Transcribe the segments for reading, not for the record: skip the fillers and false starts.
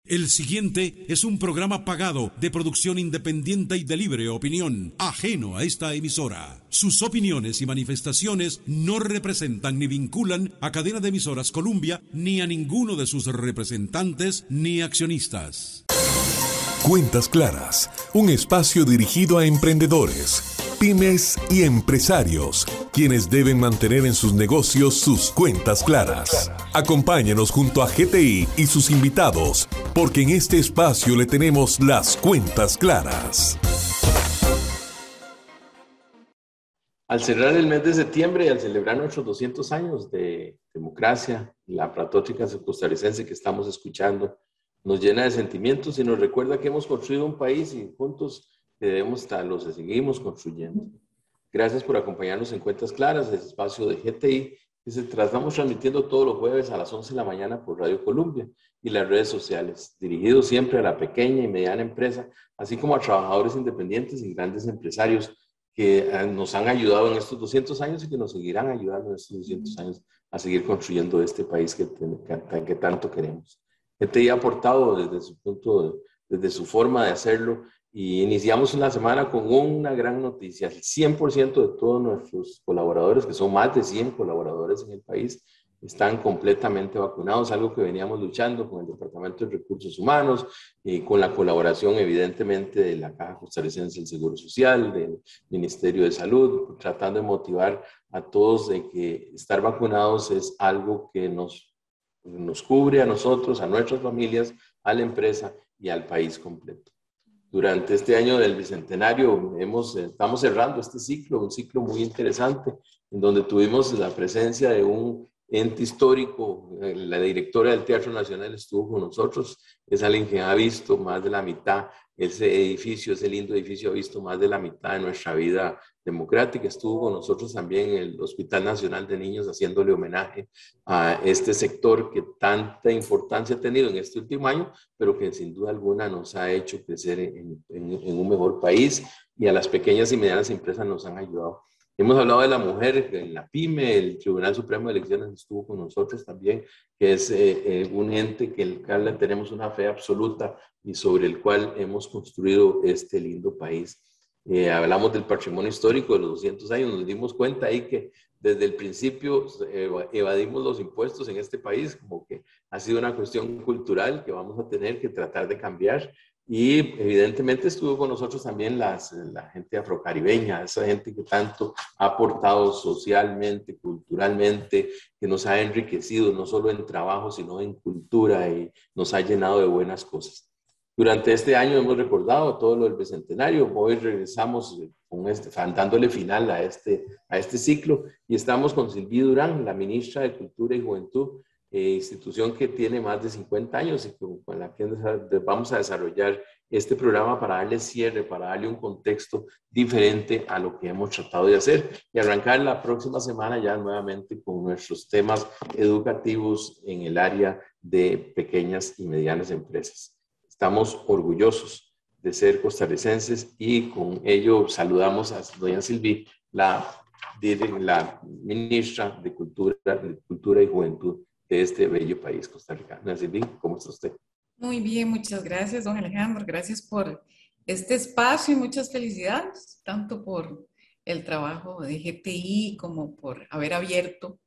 El siguiente es un programa pagado de producción independiente y de libre opinión, ajeno a esta emisora. Sus opiniones y manifestaciones no representan ni vinculan a Cadena de Emisoras Columbia, ni a ninguno de sus representantes ni accionistas. Cuentas Claras, un espacio dirigido a emprendedores, pymes y empresarios, quienes deben mantener en sus negocios sus cuentas claras. Acompáñenos junto a GTI y sus invitados, porque en este espacio le tenemos las cuentas claras. Al cerrar el mes de septiembre y al celebrar nuestros 200 años de democracia, la patriótica costarricense que estamos escuchando, nos llena de sentimientos y nos recuerda que hemos construido un país y juntos lo seguimos construyendo. Gracias por acompañarnos en Cuentas Claras, el espacio de GTI, que estamos transmitiendo todos los jueves a las 11 de la mañana por Radio Columbia y las redes sociales, dirigido siempre a la pequeña y mediana empresa, así como a trabajadores independientes y grandes empresarios que nos han ayudado en estos 200 años y que nos seguirán ayudando en estos 200 años a seguir construyendo este país que tanto queremos. GTI ha aportado desde su forma de hacerlo, y iniciamos una semana con una gran noticia. El 100% de todos nuestros colaboradores, que son más de 100 colaboradores en el país, están completamente vacunados, algo que veníamos luchando con el Departamento de Recursos Humanos y con la colaboración evidentemente de la Caja Costarricense del Seguro Social, del Ministerio de Salud, tratando de motivar a todos de que estar vacunados es algo que nos cubre a nosotros, a nuestras familias, a la empresa y al país completo. Durante este año del Bicentenario estamos cerrando este ciclo, un ciclo muy interesante, en donde tuvimos la presencia de un ente histórico. La directora del Teatro Nacional estuvo con nosotros, es alguien que ha visto más de la mitad, ese lindo edificio ha visto más de la mitad de nuestra vida democrática. Estuvo con nosotros también en el Hospital Nacional de Niños haciéndole homenaje a este sector que tanta importancia ha tenido en este último año, pero que sin duda alguna nos ha hecho crecer en un mejor país, y a las pequeñas y medianas empresas nos han ayudado. Hemos hablado de la mujer en la PYME, el Tribunal Supremo de Elecciones estuvo con nosotros también, que es un ente que el cual le tenemos una fe absoluta y sobre el cual hemos construido este lindo país. Hablamos del patrimonio histórico de los 200 años, nos dimos cuenta ahí que desde el principio evadimos los impuestos en este país, como que ha sido una cuestión cultural que vamos a tener que tratar de cambiar. Y evidentemente estuvo con nosotros también la gente afrocaribeña, esa gente que tanto ha aportado socialmente, culturalmente, que nos ha enriquecido no solo en trabajo, sino en cultura, y nos ha llenado de buenas cosas. Durante este año hemos recordado todo lo del Bicentenario. Hoy regresamos dándole final a este ciclo, y estamos con Sylvie Durán, la ministra de Cultura y Juventud, institución que tiene más de 50 años y con la que vamos a desarrollar este programa para darle cierre, para darle un contexto diferente a lo que hemos tratado de hacer, y arrancar la próxima semana ya nuevamente con nuestros temas educativos en el área de pequeñas y medianas empresas. Estamos orgullosos de ser costarricenses, y con ello saludamos a doña Sylvie, la ministra de Cultura y Juventud de este bello país, Costa Rica. Sylvie, ¿cómo está usted? Muy bien, muchas gracias, don Alejandro. Gracias por este espacio y muchas felicidades, tanto por el trabajo de GTI como por haber abierto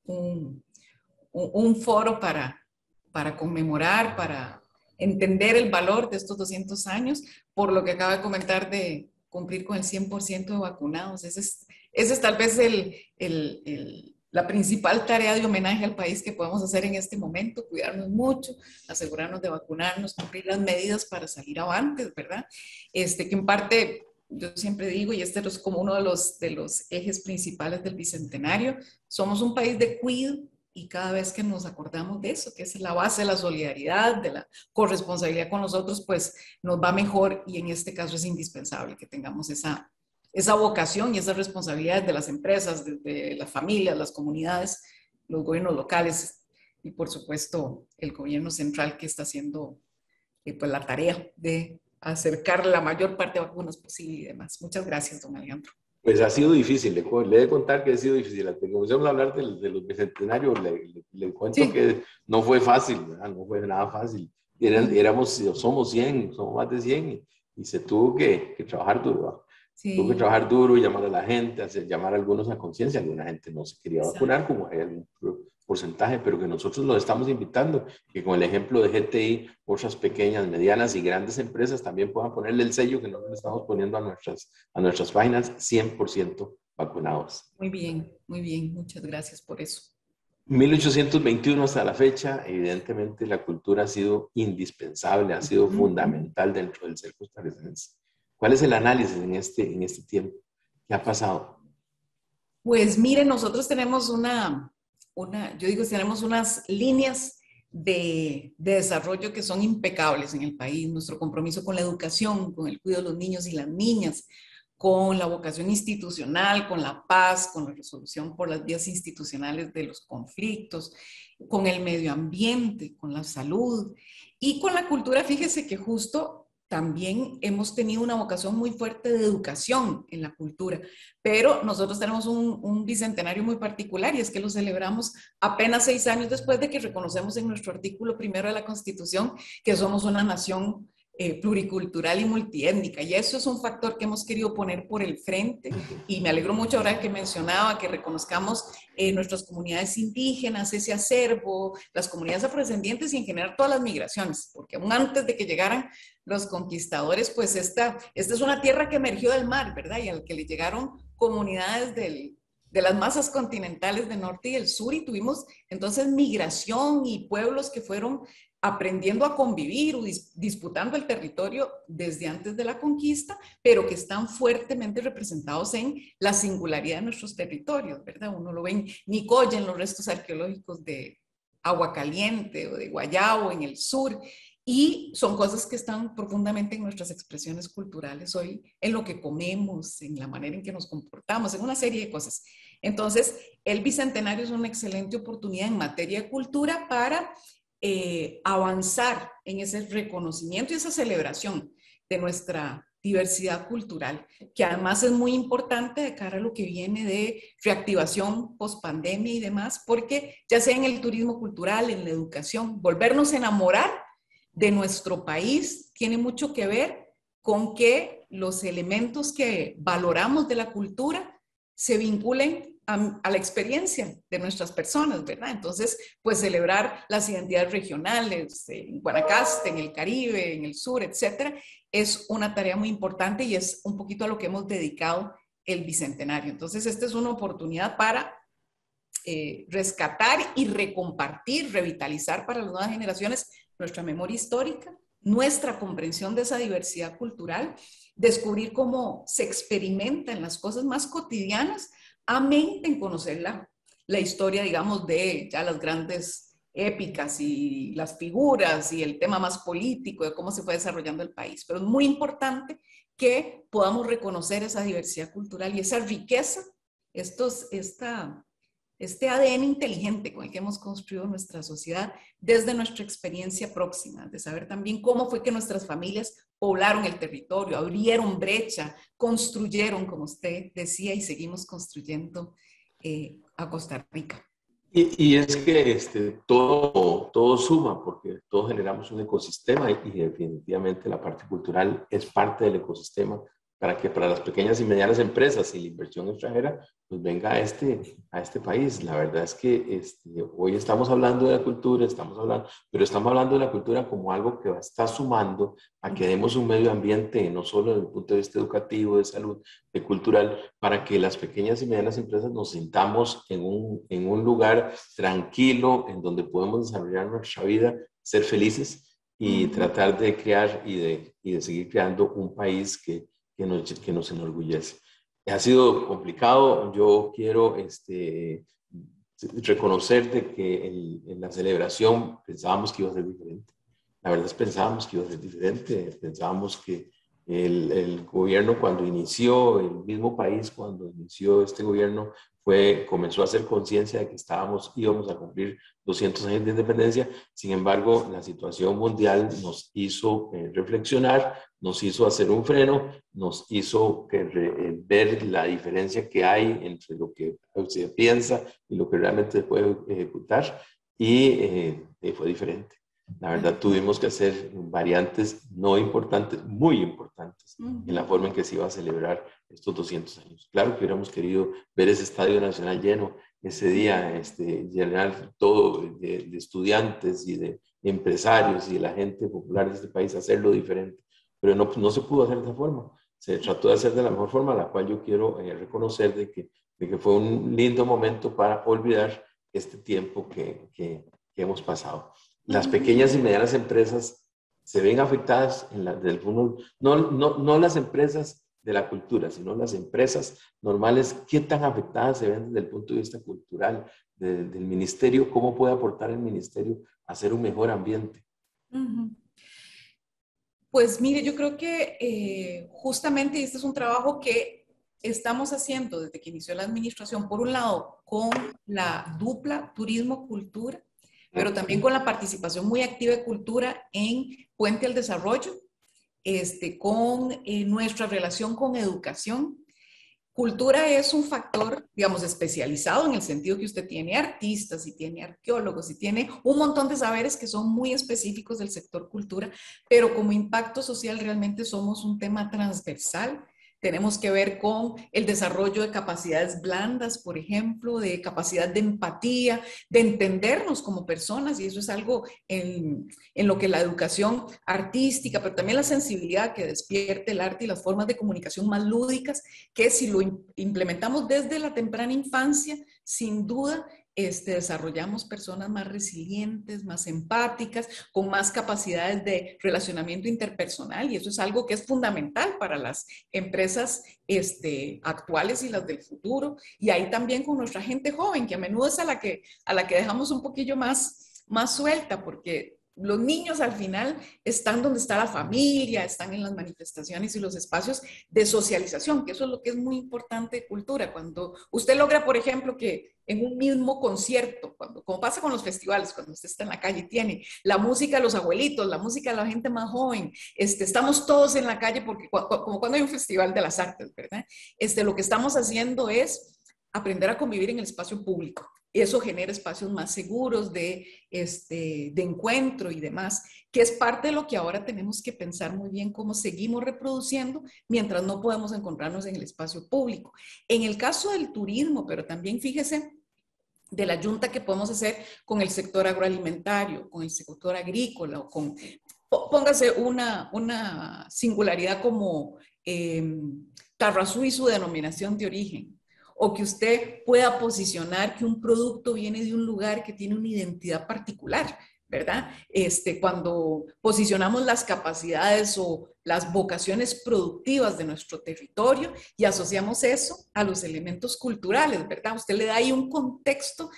un foro para conmemorar, para entender el valor de estos 200 años, por lo que acaba de comentar de cumplir con el 100% de vacunados. Ese es tal vez la principal tarea de homenaje al país que podemos hacer en este momento: cuidarnos mucho, asegurarnos de vacunarnos, cumplir las medidas para salir avantes, ¿verdad? Que en parte, yo siempre digo, y este es como uno de los ejes principales del Bicentenario, somos un país de cuidado, y cada vez que nos acordamos de eso, que es la base de la solidaridad, de la corresponsabilidad con nosotros, pues nos va mejor, y en este caso es indispensable que tengamos esa vocación y esa responsabilidad de las empresas, de las familias, las comunidades, los gobiernos locales y por supuesto el gobierno central, que está haciendo pues la tarea de acercar la mayor parte de vacunas posible y demás. Muchas gracias, don Alejandro. Pues ha sido difícil, le he de contar que ha sido difícil. Hasta que comenzamos a hablar de los bicentenarios, le cuento sí, que no fue fácil, ¿verdad? No fue nada fácil. somos 100, somos más de 100 y se tuvo que trabajar duro, ¿va? Sí. Tuvo que trabajar duro y llamar a la gente, llamar a algunos a conciencia. Alguna gente no se quería vacunar, como hay algún porcentaje, pero que nosotros los estamos invitando, que con el ejemplo de GTI, otras pequeñas, medianas y grandes empresas también puedan ponerle el sello que nosotros le estamos poniendo a nuestras páginas, 100% vacunados. Muy bien, muchas gracias por eso. 1821 hasta la fecha, evidentemente la cultura ha sido indispensable, ha sido fundamental dentro del ser costarricense. ¿Cuál es el análisis en este tiempo? ¿Qué ha pasado? Pues mire, nosotros tenemos tenemos unas líneas de desarrollo que son impecables en el país. Nuestro compromiso con la educación, con el cuidado de los niños y las niñas, con la vocación institucional, con la paz, con la resolución por las vías institucionales de los conflictos, con el medio ambiente, con la salud y con la cultura. Fíjese que justo también hemos tenido una vocación muy fuerte de educación en la cultura, pero nosotros tenemos un bicentenario muy particular y es que lo celebramos apenas 6 años después de que reconocemos en nuestro artículo 1 de la Constitución que somos una nación pluricultural y multiétnica, y eso es un factor que hemos querido poner por el frente, y me alegro mucho ahora que mencionaba que reconozcamos nuestras comunidades indígenas, ese acervo, las comunidades afrodescendientes y en general todas las migraciones, porque aún antes de que llegaran los conquistadores, pues esta es una tierra que emergió del mar, ¿verdad? Y al que le llegaron comunidades de las masas continentales del norte y del sur, y tuvimos entonces migración y pueblos que fueron aprendiendo a convivir o disputando el territorio desde antes de la conquista, pero que están fuertemente representados en la singularidad de nuestros territorios, ¿verdad? Uno lo ve en Nicoya, en los restos arqueológicos de Agua Caliente o de Guayabo en el sur, y son cosas que están profundamente en nuestras expresiones culturales hoy, en lo que comemos, en la manera en que nos comportamos, en una serie de cosas. Entonces, el Bicentenario es una excelente oportunidad en materia de cultura para avanzar en ese reconocimiento y esa celebración de nuestra diversidad cultural, que además es muy importante de cara a lo que viene de reactivación post-pandemia y demás, porque ya sea en el turismo cultural, en la educación, volvernos a enamorar de nuestro país tiene mucho que ver con que los elementos que valoramos de la cultura se vinculen a la experiencia de nuestras personas, ¿verdad? Entonces, pues celebrar las identidades regionales en Guanacaste, en el Caribe, en el sur, etcétera, es una tarea muy importante y es un poquito a lo que hemos dedicado el Bicentenario. Entonces, esta es una oportunidad para rescatar y recompartir, revitalizar para las nuevas generaciones nuestra memoria histórica, nuestra comprensión de esa diversidad cultural, descubrir cómo se experimenta en las cosas más cotidianas, amén en conocer la historia, digamos, de ya las grandes épicas y las figuras y el tema más político de cómo se fue desarrollando el país. Pero es muy importante que podamos reconocer esa diversidad cultural y esa riqueza, este ADN inteligente con el que hemos construido nuestra sociedad desde nuestra experiencia próxima, de saber también cómo fue que nuestras familias poblaron el territorio, abrieron brecha, construyeron, como usted decía, y seguimos construyendo a Costa Rica. Y es que todo suma, porque todos generamos un ecosistema y definitivamente la parte cultural es parte del ecosistema para que para las pequeñas y medianas empresas y la inversión extranjera pues venga a este país. La verdad es que hoy estamos hablando de la cultura, pero estamos hablando de la cultura como algo que está sumando a que demos un medio ambiente, no solo desde el punto de vista educativo, de salud, de cultural, para que las pequeñas y medianas empresas nos sintamos en un lugar tranquilo, en donde podemos desarrollar nuestra vida, ser felices y tratar de crear y de seguir creando un país que nos enorgullece. Ha sido complicado. Yo quiero reconocer de que en la celebración pensábamos que iba a ser diferente. La verdad es que pensábamos que iba a ser diferente. Pensábamos que el gobierno cuando inició, el mismo país cuando inició este gobierno, comenzó a hacer conciencia de que íbamos a cumplir 200 años de independencia. Sin embargo, la situación mundial nos hizo reflexionar, nos hizo hacer un freno, nos hizo ver la diferencia que hay entre lo que se piensa y lo que realmente se puede ejecutar, y fue diferente. La verdad, tuvimos que hacer variantes no importantes, muy importantes, en la forma en que se iba a celebrar estos 200 años. Claro que hubiéramos querido ver ese Estadio Nacional lleno ese día, llenar todo de estudiantes y de empresarios y de la gente popular de este país, hacerlo diferente. Pero no se pudo hacer de esa forma. Se trató de hacer de la mejor forma, la cual yo quiero reconocer de que fue un lindo momento para olvidar este tiempo que hemos pasado. Las pequeñas y medianas empresas se ven afectadas no las empresas de la cultura, sino las empresas normales, qué tan afectadas se ven desde el punto de vista cultural, del ministerio, cómo puede aportar el ministerio a hacer un mejor ambiente. Pues mire, yo creo que justamente este es un trabajo que estamos haciendo desde que inició la administración, por un lado, con la dupla turismo-cultura, pero también con la participación muy activa de cultura en Puente al Desarrollo, con nuestra relación con educación. Cultura es un factor, digamos, especializado en el sentido que usted tiene artistas y tiene arqueólogos y tiene un montón de saberes que son muy específicos del sector cultura, pero como impacto social realmente somos un tema transversal. Tenemos que ver con el desarrollo de capacidades blandas, por ejemplo, de capacidad de empatía, de entendernos como personas, y eso es algo en lo que la educación artística, pero también la sensibilidad que despierte el arte y las formas de comunicación más lúdicas, que si lo implementamos desde la temprana infancia, sin duda, desarrollamos personas más resilientes, más empáticas, con más capacidades de relacionamiento interpersonal, y eso es algo que es fundamental para las empresas actuales y las del futuro. Y ahí también con nuestra gente joven, que a menudo es a la que dejamos un poquillo más suelta, porque los niños al final están donde está la familia, están en las manifestaciones y los espacios de socialización, que eso es lo que es muy importante de cultura. Cuando usted logra, por ejemplo, que en un mismo concierto, como pasa con los festivales, cuando usted está en la calle, tiene la música de los abuelitos, la música de la gente más joven, estamos todos en la calle, porque como cuando hay un festival de las artes, ¿verdad? Lo que estamos haciendo es aprender a convivir en el espacio público. Eso genera espacios más seguros de encuentro y demás, que es parte de lo que ahora tenemos que pensar muy bien cómo seguimos reproduciendo mientras no podemos encontrarnos en el espacio público. En el caso del turismo, pero también fíjese de la junta que podemos hacer con el sector agroalimentario, con el sector agrícola, o póngase una singularidad como Tarrazú y su denominación de origen, o que usted pueda posicionar que un producto viene de un lugar que tiene una identidad particular, ¿verdad? Cuando posicionamos las capacidades o las vocaciones productivas de nuestro territorio y asociamos eso a los elementos culturales, ¿verdad? Usted le da ahí un contexto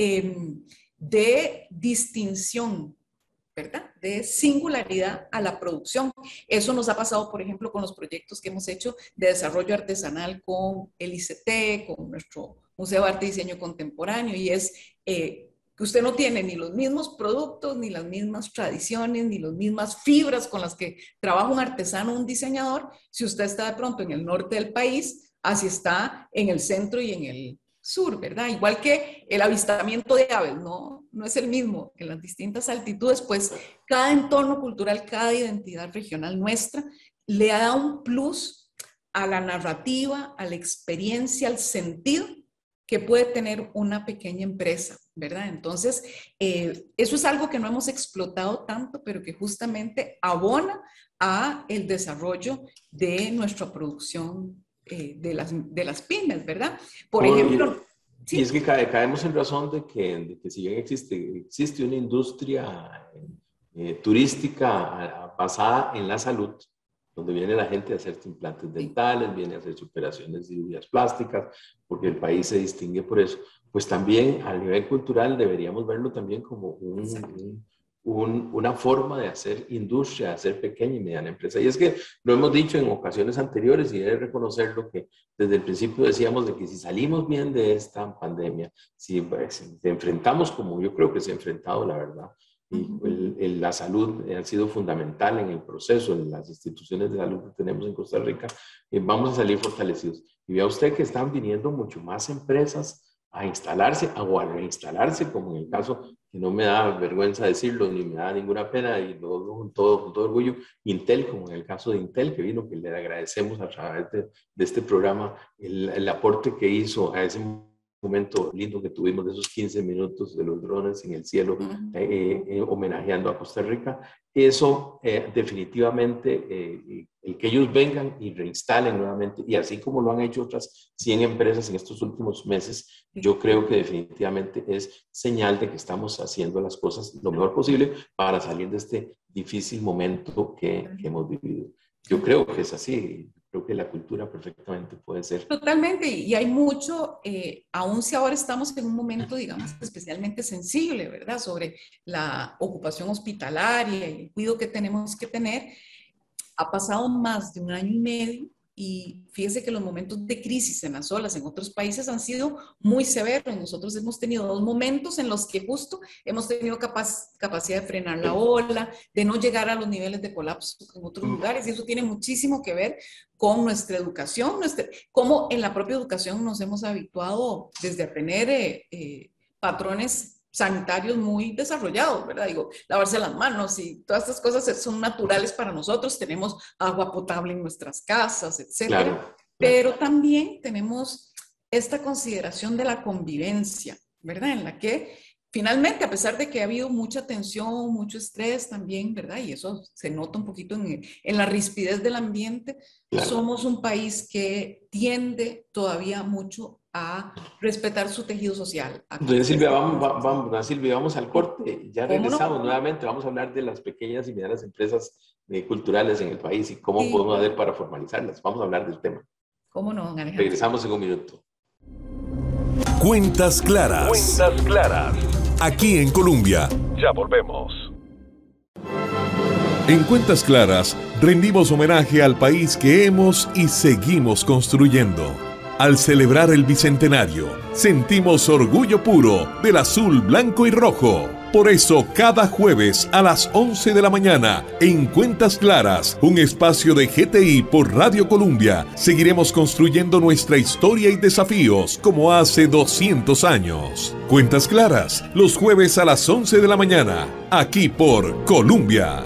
de distinción, ¿verdad? De singularidad a la producción. Eso nos ha pasado, por ejemplo, con los proyectos que hemos hecho de desarrollo artesanal con el ICT, con nuestro Museo de Arte y Diseño Contemporáneo, y es que usted no tiene ni los mismos productos, ni las mismas tradiciones, ni las mismas fibras con las que trabaja un artesano o un diseñador, si usted está de pronto en el norte del país, así está en el centro y en el sur, ¿verdad? Igual que el avistamiento de aves, no es el mismo en las distintas altitudes, pues cada entorno cultural, cada identidad regional nuestra le da un plus a la narrativa, a la experiencia, al sentido que puede tener una pequeña empresa, ¿verdad? Entonces, eso es algo que no hemos explotado tanto, pero que justamente abona a el desarrollo de nuestra producción de las pymes, ¿verdad? Por ejemplo... ¿sí? Y es que caemos en razón de que si bien existe una industria turística basada en la salud, donde viene la gente a hacerse implantes dentales, viene a hacer operaciones de cirugías plásticas, porque el país se distingue por eso, pues también a nivel cultural deberíamos verlo también como una forma de hacer industria, de hacer pequeña y mediana empresa. Y es que lo hemos dicho en ocasiones anteriores y debe reconocerlo que desde el principio decíamos de que si salimos bien de esta pandemia, si enfrentamos como yo creo que se ha enfrentado, la verdad, y la salud ha sido fundamental en el proceso, en las instituciones de salud que tenemos en Costa Rica, vamos a salir fortalecidos. Y vea usted que están viniendo mucho más empresas a instalarse o a reinstalarse, como en el caso que no me da vergüenza decirlo, ni me da ninguna pena, y lo digo con todo orgullo, Intel, como en el caso de Intel, que vino, que le agradecemos a través de este programa el aporte que hizo a ese momento lindo que tuvimos de esos 15 minutos de los drones en el cielo, homenajeando a Costa Rica. Eso definitivamente, el que ellos vengan y reinstalen nuevamente, y así como lo han hecho otras 100 empresas en estos últimos meses, yo creo que definitivamente es señal de que estamos haciendo las cosas lo mejor posible para salir de este difícil momento que hemos vivido. Yo creo que es así. Creo que la cultura perfectamente puede ser. Totalmente, y hay mucho, aún si ahora estamos en un momento, digamos, especialmente sensible, ¿verdad? Sobre la ocupación hospitalaria y el cuidado que tenemos que tener. Ha pasado más de un año y medio y fíjese que los momentos de crisis en las olas en otros países han sido muy severos. Nosotros hemos tenido 2 momentos en los que justo hemos tenido capacidad de frenar la ola, de no llegar a los niveles de colapso en otros lugares, y eso tiene muchísimo que ver con nuestra educación, cómo en la propia educación nos hemos habituado desde a tener patrones sanitarios muy desarrollados, ¿verdad? Digo, lavarse las manos y todas estas cosas son naturales para nosotros. Tenemos agua potable en nuestras casas, etcétera. Claro. Pero también tenemos esta consideración de la convivencia, ¿verdad? En la que finalmente, a pesar de que ha habido mucha tensión, mucho estrés también, ¿verdad? Y eso se nota un poquito en la rispidez del ambiente, claro, somos un país que tiende todavía mucho a respetar su tejido social. Doña Silvia, vamos al corte. Ya regresamos nuevamente. Vamos a hablar de las pequeñas y medianas empresas culturales en el país y cómo podemos hacer para formalizarlas. Vamos a hablar del tema. ¿Cómo no, don Alejandro? Regresamos en un minuto. Cuentas Claras. Cuentas Claras. Aquí en Colombia. Ya volvemos. En Cuentas Claras rendimos homenaje al país que hemos y seguimos construyendo. Al celebrar el Bicentenario, sentimos orgullo puro del azul, blanco y rojo. Por eso, cada jueves a las 11 de la mañana, en Cuentas Claras, un espacio de GTI por Radio Colombia, seguiremos construyendo nuestra historia y desafíos como hace 200 años. Cuentas Claras, los jueves a las 11 de la mañana, aquí por Colombia.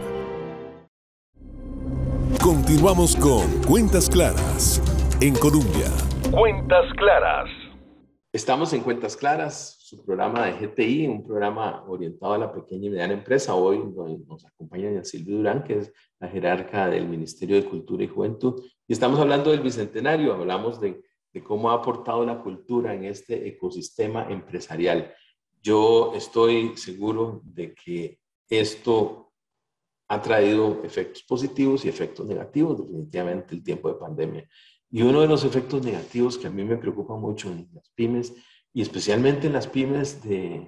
Continuamos con Cuentas Claras, en Colombia. Cuentas Claras. Estamos en Cuentas Claras, su programa de GTI, un programa orientado a la pequeña y mediana empresa. Hoy nos acompaña doña Silvia Durán, que es la jerarca del Ministerio de Cultura y Juventud. Y estamos hablando del Bicentenario, hablamos de cómo ha aportado la cultura en este ecosistema empresarial. Yo estoy seguro de que esto ha traído efectos positivos y efectos negativos, definitivamente, el tiempo de pandemia. Y uno de los efectos negativos que a mí me preocupa mucho en las pymes, y especialmente en las pymes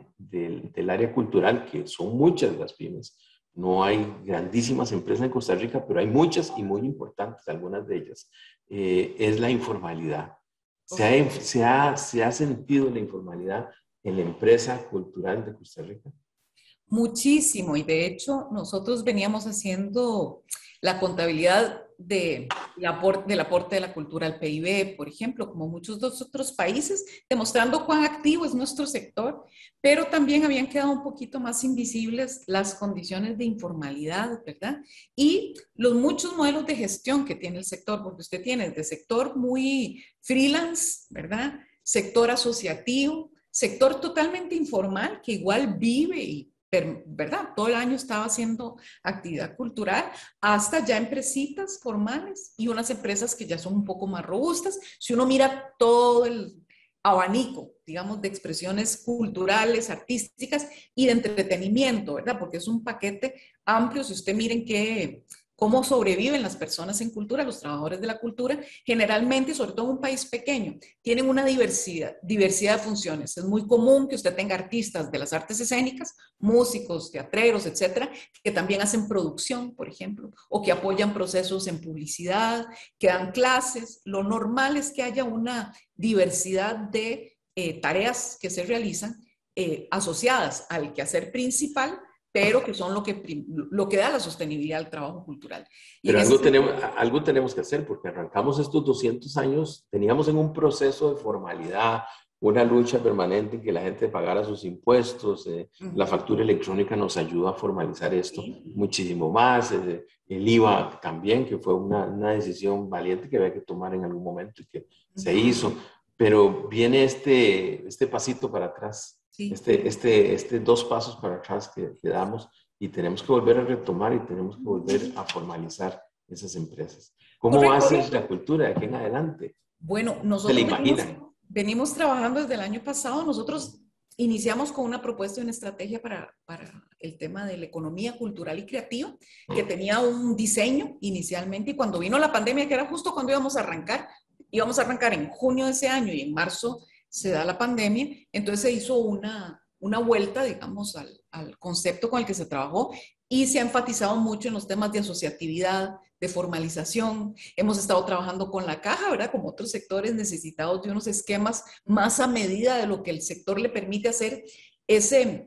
del área cultural, que son muchas las pymes, no hay grandísimas empresas en Costa Rica, pero hay muchas y muy importantes, algunas de ellas, es la informalidad. Se ha sentido la informalidad en la empresa cultural de Costa Rica. Muchísimo, y de hecho nosotros veníamos haciendo la contabilidad del aporte de la cultura al PIB, por ejemplo, como muchos de los otros países, demostrando cuán activo es nuestro sector, pero también habían quedado un poquito más invisibles las condiciones de informalidad, ¿verdad? Y los muchos modelos de gestión que tiene el sector, porque usted tiene de sector muy freelance, ¿verdad? Sector asociativo, sector totalmente informal que igual vive y ¿verdad? Todo el año estaba haciendo actividad cultural, hasta ya empresitas formales y unas empresas que ya son un poco más robustas. Si uno mira todo el abanico, digamos, de expresiones culturales, artísticas y de entretenimiento, ¿verdad? Porque es un paquete amplio. Si usted miren cómo sobreviven las personas en cultura, los trabajadores de la cultura, generalmente, sobre todo en un país pequeño, tienen una diversidad de funciones. Es muy común que usted tenga artistas de las artes escénicas, músicos, teatreros, etcétera, que también hacen producción, por ejemplo, o que apoyan procesos en publicidad, que dan clases. Lo normal es que haya una diversidad de tareas que se realizan asociadas al quehacer principal, pero que son lo que da la sostenibilidad al trabajo cultural. Y pero algo tenemos que hacer, porque arrancamos estos 200 años, teníamos en un proceso de formalidad, una lucha permanente en que la gente pagara sus impuestos. La factura electrónica nos ayuda a formalizar esto muchísimo más. El IVA también, que fue una decisión valiente que había que tomar en algún momento y que se hizo. Pero viene este pasito para atrás, este 2 pasos para atrás que damos, y tenemos que volver a retomar y tenemos que volver a formalizar esas empresas. ¿Cómo va a ser la cultura de aquí en adelante? Bueno, ¿Se le nosotros imaginan? venimos trabajando desde el año pasado. Nosotros iniciamos con una propuesta y una estrategia para el tema de la economía cultural y creativa, que tenía un diseño inicialmente, y cuando vino la pandemia, que era justo cuando íbamos a arrancar en junio de ese año, y en marzo se da la pandemia, entonces se hizo una vuelta, digamos, al concepto con el que se trabajó, y se ha enfatizado mucho en los temas de asociatividad, de formalización. Hemos estado trabajando con la caja, ¿verdad? Como otros sectores necesitados de unos esquemas más a medida de lo que el sector le permite hacer, ese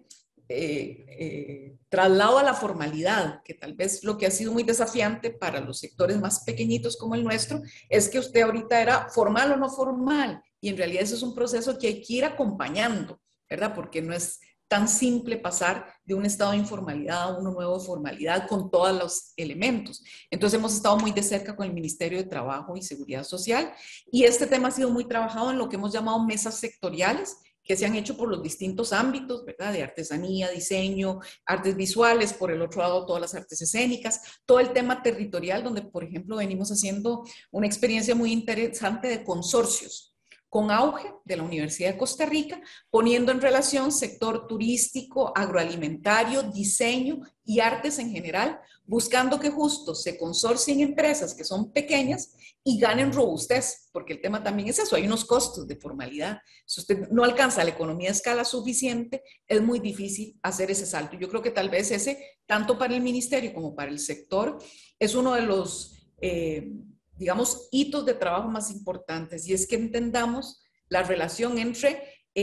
traslado a la formalidad, que tal vez lo que ha sido muy desafiante para los sectores más pequeñitos como el nuestro, es que usted ahorita era formal o no formal, y en realidad eso es un proceso que hay que ir acompañando, ¿verdad? Porque no es tan simple pasar de un estado de informalidad a uno nuevo de formalidad con todos los elementos. Entonces hemos estado muy de cerca con el Ministerio de Trabajo y Seguridad Social, y este tema ha sido muy trabajado en lo que hemos llamado mesas sectoriales, que se han hecho por los distintos ámbitos, ¿verdad? De artesanía, diseño, artes visuales, por el otro lado todas las artes escénicas, todo el tema territorial, donde por ejemplo venimos haciendo una experiencia muy interesante de consorcios, con auge de la Universidad de Costa Rica, poniendo en relación sector turístico, agroalimentario, diseño y artes en general, buscando que justo se consorcien empresas que son pequeñas y ganen robustez, porque el tema también es eso, hay unos costos de formalidad. Si usted no alcanza la economía a escala suficiente, es muy difícil hacer ese salto. Yo creo que tal vez ese, tanto para el ministerio como para el sector, es uno de los digamos, hitos de trabajo más importantes, y es que entendamos la relación entre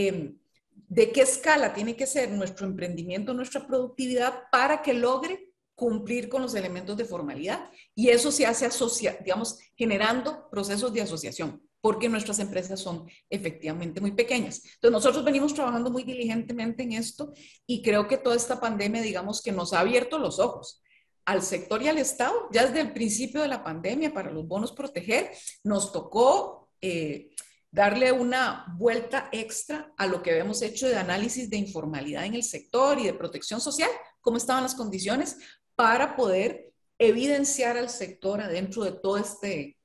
de qué escala tiene que ser nuestro emprendimiento, nuestra productividad, para que logre cumplir con los elementos de formalidad. Y eso se hace digamos, generando procesos de asociación, porque nuestras empresas son efectivamente muy pequeñas. Entonces, nosotros venimos trabajando muy diligentemente en esto, y creo que toda esta pandemia, digamos, que nos ha abierto los ojos al sector y al Estado. Ya desde el principio de la pandemia, para los bonos proteger, nos tocó darle una vuelta extra a lo que habíamos hecho de análisis de informalidad en el sector y de protección social, cómo estaban las condiciones, para poder evidenciar al sector adentro de todo este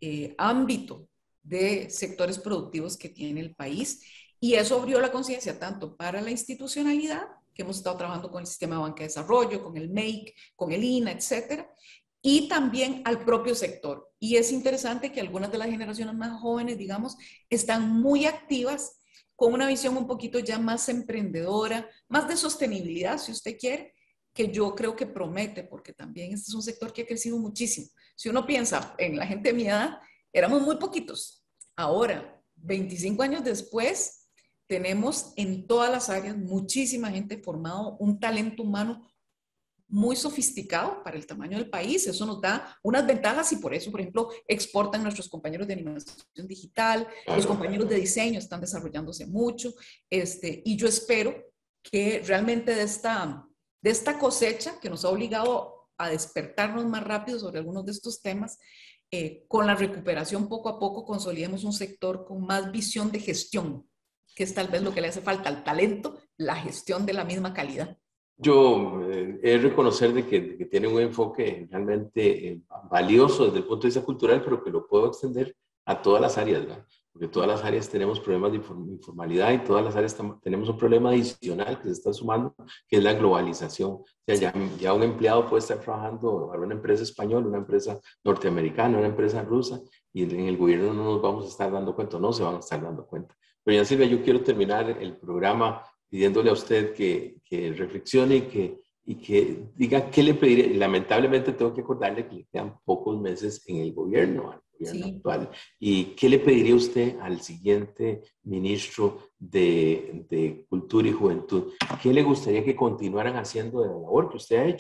ámbito de sectores productivos que tiene el país. Y eso abrió la conciencia tanto para la institucionalidad, que hemos estado trabajando con el Sistema de Banca de Desarrollo, con el MEIC, con el INA, etcétera, y también al propio sector. Y es interesante que algunas de las generaciones más jóvenes, digamos, están muy activas, con una visión un poquito ya más emprendedora, más de sostenibilidad, si usted quiere, que yo creo que promete, porque también este es un sector que ha crecido muchísimo. Si uno piensa en la gente de mi edad, éramos muy poquitos. Ahora, 25 años después, tenemos en todas las áreas muchísima gente formada, un talento humano muy sofisticado para el tamaño del país. Eso nos da unas ventajas, y por eso, por ejemplo, exportan nuestros compañeros de animación digital, los compañeros de diseño están desarrollándose mucho, y yo espero que realmente de esta cosecha que nos ha obligado a despertarnos más rápido sobre algunos de estos temas, con la recuperación poco a poco consolidemos un sector con más visión de gestión, que es tal vez lo que le hace falta al talento, la gestión de la misma calidad. Yo he de reconocer de que tiene un enfoque realmente valioso desde el punto de vista cultural, pero que lo puedo extender a todas las áreas, ¿verdad? Porque todas las áreas tenemos problemas de informalidad, y todas las áreas tenemos un problema adicional que se está sumando, que es la globalización. O sea, ya un empleado puede estar trabajando para una empresa española, una empresa norteamericana, una empresa rusa, y en el gobierno no nos vamos a estar dando cuenta, no se van a estar dando cuenta. Pero ya, Silvia, yo quiero terminar el programa pidiéndole a usted que reflexione y que diga qué le pediría. Lamentablemente tengo que acordarle que le quedan pocos meses en el gobierno actual. ¿Y qué le pediría usted al siguiente ministro de Cultura y Juventud? ¿Qué le gustaría que continuaran haciendo de la labor que usted ha hecho?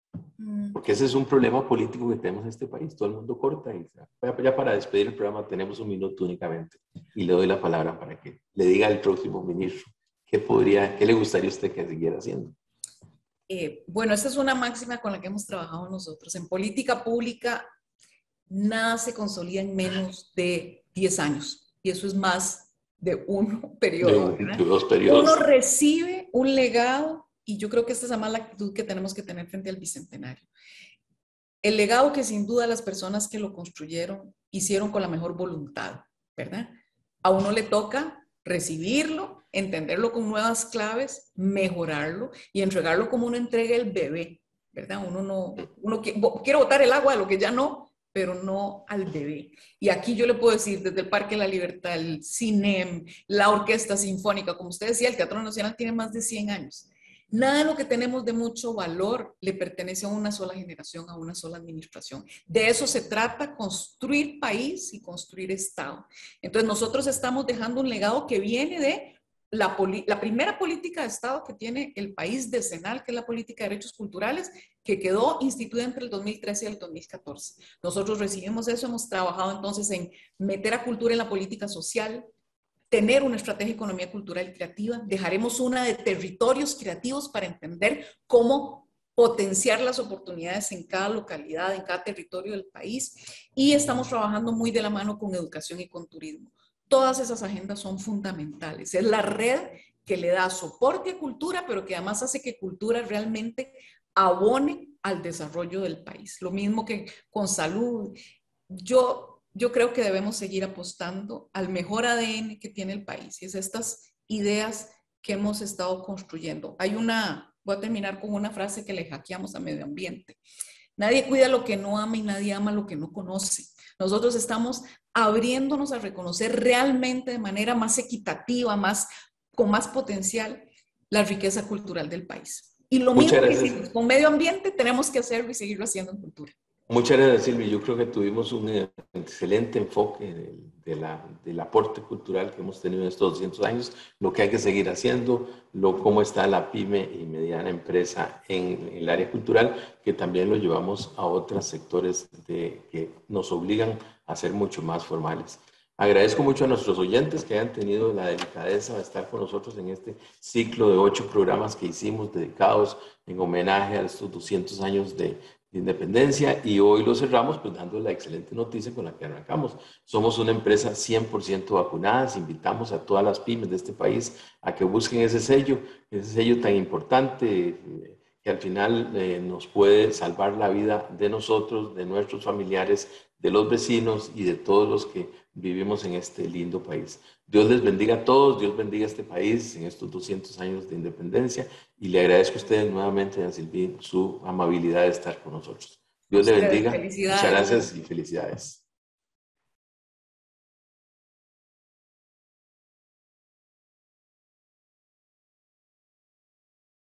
Porque ese es un problema político que tenemos en este país. Todo el mundo corta. Y ya para despedir el programa tenemos 1 minuto únicamente. Y le doy la palabra para que le diga al próximo ministro qué le gustaría a usted que siguiera haciendo. Bueno, esta es una máxima con la que hemos trabajado nosotros. En política pública, nada se consolida en menos de 10 años. Y eso es más de un periodo. De 2 periodos. Uno recibe un legado, y yo creo que esta es la mala actitud que tenemos que tener frente al Bicentenario. El legado que sin duda las personas que lo construyeron hicieron con la mejor voluntad, ¿verdad? A uno le toca recibirlo, entenderlo con nuevas claves, mejorarlo y entregarlo como uno entrega el bebé, ¿verdad? Uno quiere botar el agua de lo que ya no, pero no al bebé. Y aquí yo le puedo decir, desde el Parque de la Libertad, el CINEM, la Orquesta Sinfónica, como usted decía, el Teatro Nacional tiene más de 100 años. Nada de lo que tenemos de mucho valor le pertenece a una sola generación, a una sola administración. De eso se trata, construir país y construir Estado. Entonces nosotros estamos dejando un legado que viene de la primera política de Estado que tiene el país decenal, que es la política de derechos culturales, que quedó instituida entre el 2013 y el 2014. Nosotros recibimos eso, hemos trabajado entonces en meter a cultura en la política social, tener una estrategia de economía cultural y creativa, dejaremos una de territorios creativos para entender cómo potenciar las oportunidades en cada localidad, en cada territorio del país, y estamos trabajando muy de la mano con educación y con turismo. Todas esas agendas son fundamentales. Es la red que le da soporte a cultura, pero que además hace que cultura realmente abone al desarrollo del país. Lo mismo que con salud. Yo creo que debemos seguir apostando al mejor ADN que tiene el país, y es estas ideas que hemos estado construyendo. Voy a terminar con una frase que le hackeamos a medio ambiente. Nadie cuida lo que no ama y nadie ama lo que no conoce. Nosotros estamos abriéndonos a reconocer realmente de manera más equitativa, con más potencial, la riqueza cultural del país. Y lo mismo que hicimos con medio ambiente, tenemos que hacerlo y seguirlo haciendo en cultura. Muchas gracias, Silvia. Yo creo que tuvimos un excelente enfoque del aporte cultural que hemos tenido en estos 200 años, lo que hay que seguir haciendo, cómo está la pyme y mediana empresa en el área cultural, que también lo llevamos a otros sectores que nos obligan a ser mucho más formales. Agradezco mucho a nuestros oyentes que hayan tenido la delicadeza de estar con nosotros en este ciclo de 8 programas que hicimos dedicados en homenaje a estos 200 años de independencia, y hoy lo cerramos pues dando la excelente noticia con la que arrancamos. Somos una empresa 100% vacunada. Invitamos a todas las pymes de este país a que busquen ese sello tan importante que al final nos puede salvar la vida de nosotros, de nuestros familiares, de los vecinos y de todos los que vivimos en este lindo país. Dios les bendiga a todos, Dios bendiga a este país en estos 200 años de independencia, y le agradezco a ustedes nuevamente, a Silvia, su amabilidad de estar con nosotros. Dios le bendiga. Muchas gracias y felicidades.